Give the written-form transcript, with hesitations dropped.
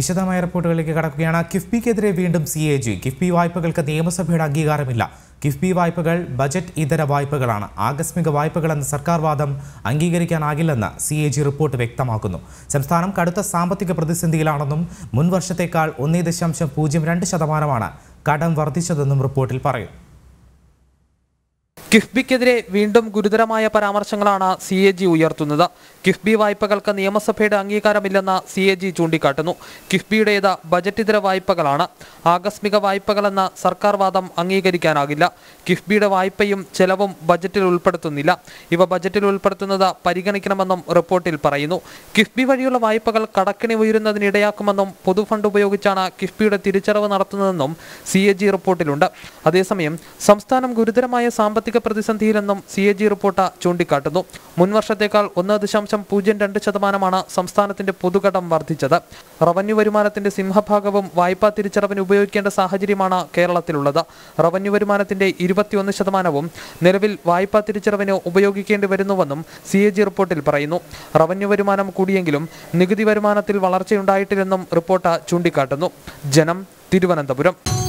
വിശദമായ റിപ്പോർട്ടുകളിലേക്ക് കടക്കുകയാണ്. കിഫ്ബിക്കെതിരെ വീണ്ടും CAG. കിഫ്ബി വായ്പകൾക്ക് നിയമസഭയുടെ അംഗീകാരമില്ല. കിഫ്ബി വായ്പകൾ ബജറ്റ് ഇതര വായ്പകളാണ്. ആകസ്മിക വായ്പകളെന്ന സർക്കാർ വാദം അംഗീകരിക്കാനാകില്ലെന്ന് CAG റിപ്പോർട്ട് വ്യക്തമാക്കുന്നു. സംസ്ഥാനം കടുത്ത സാമ്പത്തിക പ്രതിസന്ധിയിലാണെന്നും മുൻ വർഷത്തേക്കാൾ 1.02% കടം വർദ്ധിച്ചതെന്നും റിപ്പോർട്ടിൽ പറയുന്നു. കിഫ്ബിക്കെതിരെ വീണ്ടും ഗുരുതരമായ പരാമർശങ്ങളാണ് CAG ഉയർത്തുന്നത്. കിഫ്ബി വായ്പകൾക്ക് നിയമസഭയുടെ അംഗീകാരമില്ലെന്ന് CAG ചൂണ്ടിക്കാട്ടുന്നു. കിഫ്ബിയുടേത് ബജറ്റിതര വായ്പകളാണ്. ആകസ്മിക വായ്പകളെന്ന സർക്കാർ വാദം അംഗീകരിക്കാനാകില്ല. കിഫ്ബിയുടെ വായ്പയും ചെലവും ബജറ്റിൽ ഉൾപ്പെടുത്തുന്നില്ല. ഇവ ബജറ്റിൽ ഉൾപ്പെടുത്തുന്നത് പരിഗണിക്കണമെന്നും റിപ്പോർട്ടിൽ പറയുന്നു. കിഫ്ബി വഴിയുള്ള വായ്പകൾ കടക്കിണി ഉയരുന്നതിനിടയാക്കുമെന്നും പൊതുഫണ്ട് ഉപയോഗിച്ചാണ് കിഫ്ബിയുടെ തിരിച്ചടവ് നടത്തുന്നതെന്നും CAG റിപ്പോർട്ടിലുണ്ട്. അതേസമയം സംസ്ഥാനം ഗുരുതരമായ സാമ്പത്തിക പ്രതിസന്ധിയിലെന്നും CAG റിപ്പോർട്ട് ചൂണ്ടിക്കാട്ടുന്നു. മുൻവർഷത്തേക്കാൾ 1.02% സംസ്ഥാനത്തിന്റെ പൊതുകടം വർദ്ധിച്ചത്. റവന്യൂ വരുമാനത്തിന്റെ സിംഹഭാഗവും വായ്പാ തിരിച്ചടവിന് ഉപയോഗിക്കേണ്ട സാഹചര്യമാണ് കേരളത്തിലുള്ളത്. റവന്യൂ വരുമാനത്തിന്റെ 21% നിലവിൽ വായ്പാ തിരിച്ചടവിന് ഉപയോഗിക്കേണ്ടി വരുന്നുവെന്നും CAG റിപ്പോർട്ടിൽ പറയുന്നു. റവന്യൂ വരുമാനം കൂടിയെങ്കിലും നികുതി വരുമാനത്തിൽ വളർച്ചയുണ്ടായിട്ടില്ലെന്നും റിപ്പോർട്ട് ചൂണ്ടിക്കാട്ടുന്നു. ജനം, തിരുവനന്തപുരം.